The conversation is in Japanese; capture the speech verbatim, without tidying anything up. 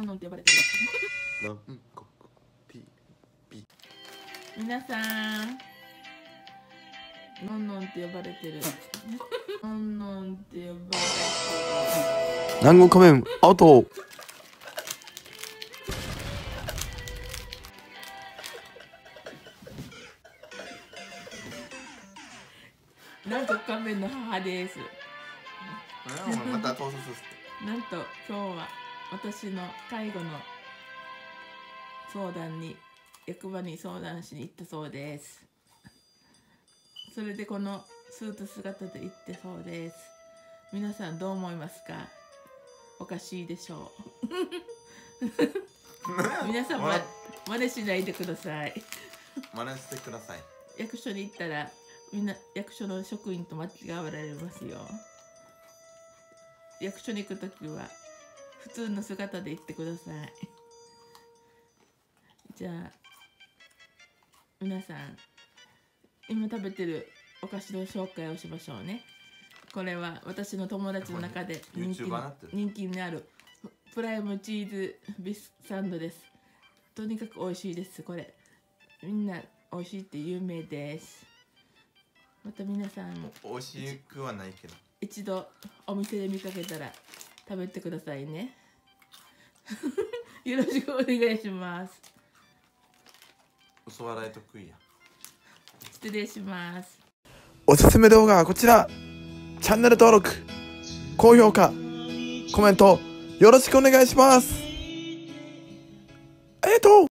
のんのんって呼ばれてる。 なんこピピ皆さん、のんのんって呼ばれてる。のんのんって呼ばれてる。 南国仮面アウト。 なんと仮面の母です。 また盗撮すなんと今日は私の介護の相談に役場に相談しに行ったそうです。それでこのスーツ姿で行ってそうです。皆さんどう思いますか？おかしいでしょう。皆さんま真似しないでください。 真似してください。 役所に行ったらみんな役所の職員と間違われますよ。役所に行くときは普通の姿で行ってください。じゃあ皆さん今食べてるお菓子の紹介をしましょうね。これは私の友達の中で人気の人気になるプライムチーズビスサンドです。とにかく美味しいです。これみんな美味しいって有名です。また皆さんも美味しくはないけど一度お店で見かけたら食べてくださいね。よろしくお願いします。 嘘笑い得意や。 失礼します。 おすすめ動画はこちら。チャンネル登録、高評価、コメントよろしくお願いします。ありがとう。